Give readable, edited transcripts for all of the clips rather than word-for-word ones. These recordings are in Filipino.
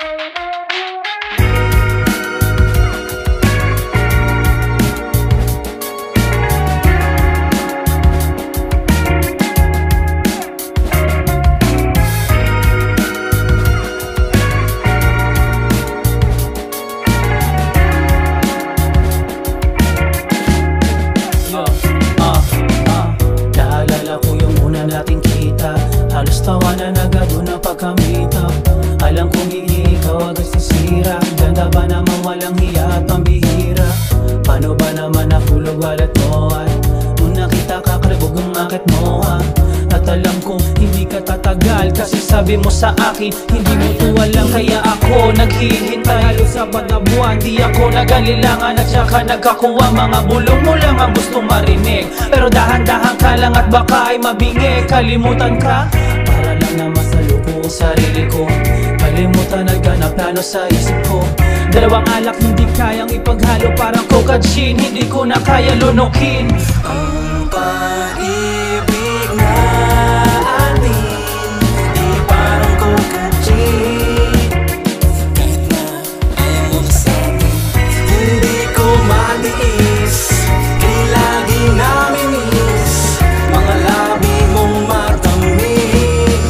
Nating kita, halos tawanan agad unang pagkamita. Alam kong ikaw agad sisira. Ganda ba naman walang hiya at pambihira? Paano ba naman nahulog alat mo? At nung nakita ka kalibog ang akit mo ha? At alam kong hindi ka tatagal, kasi sabi mo sa akin hindi mo tuwalang. Kaya ako naghihintay halos sapat na buwan. Di ako nag-alilangan at saka nagkakuha. Mga bulong mo lang ang gusto marinig, pero dahan-dahan ka lang at baka ay mabingi. Kalimutan ka para lang na masalo ko ang sarili ko. Kalimutan agad na plano sa isip ko. Dalawang alak hindi kayang ipaghalo, parang coke at gin, hindi ko na kaya lunukin. Ang pag-ibig na atin, di parang coke at gin. Kahit na ayaw mo sa'kin, hindi ko matiis. Kaya lagi namin miss mga labi mong matamis.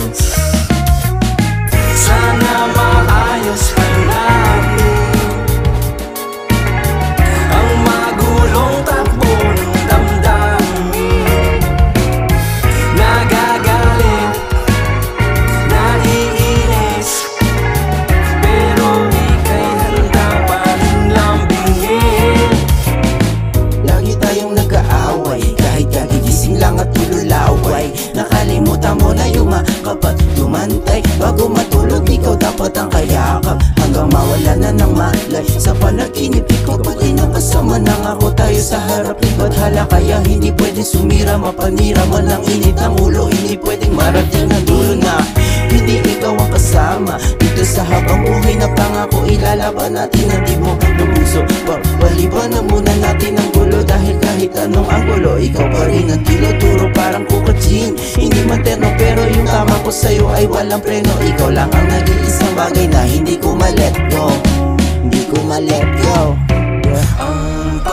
Sana maayos ka namin ang magulong takbo ng damdamin. Nagagalit, naiinis, pero ika'y handa pa rin lambingin. Lagi tayong nag-aaway, kahit kagigising lang at tululaway. Nakalimutan mo na yumakap at tumantay. Bago matulog ikaw dapat ang kayakap, hanggang mawala na ng malay. Sa panaginip ikaw pati nakasama nang ako. Tayo sa harap ni Badhala, kaya hindi pwedeng sumira. Mapanira man ang init ng ulo, hindi pwedeng marating ng dulo na hindi ikaw ang kasama. Dito sa habang buhay na pangako, ilalaban natin ang tibok ng puso. Paliban na muna natin ang gulo, dahil kahit anong anggulo, ikaw pa rin ang kilo. Turo parang kukatsin, hindi man terno, pero yung tama ko sa'yo ay walang preno. Ikaw lang ang nag-iisang bagay na hindi ko ma-let go. Hindi ko ma-let go. Ang